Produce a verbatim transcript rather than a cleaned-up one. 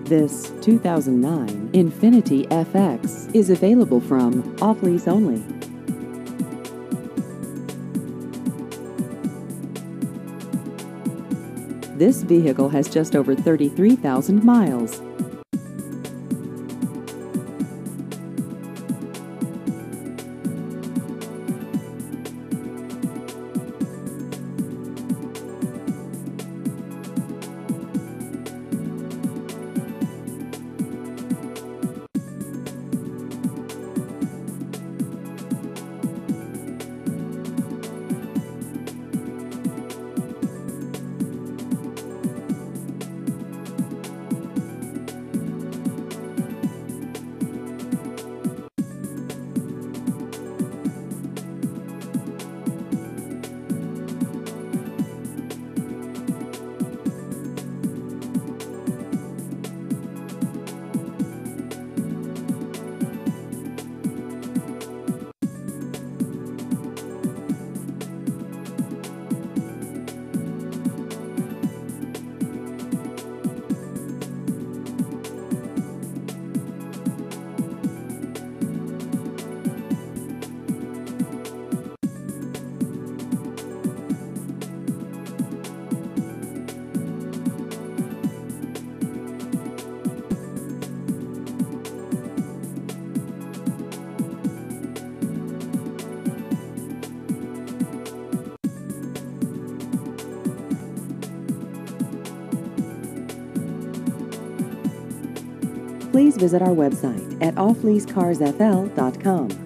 This two thousand nine Infiniti F X is available from off-lease only. This vehicle has just over thirty-three thousand miles. Please visit our website at off lease cars f l dot com.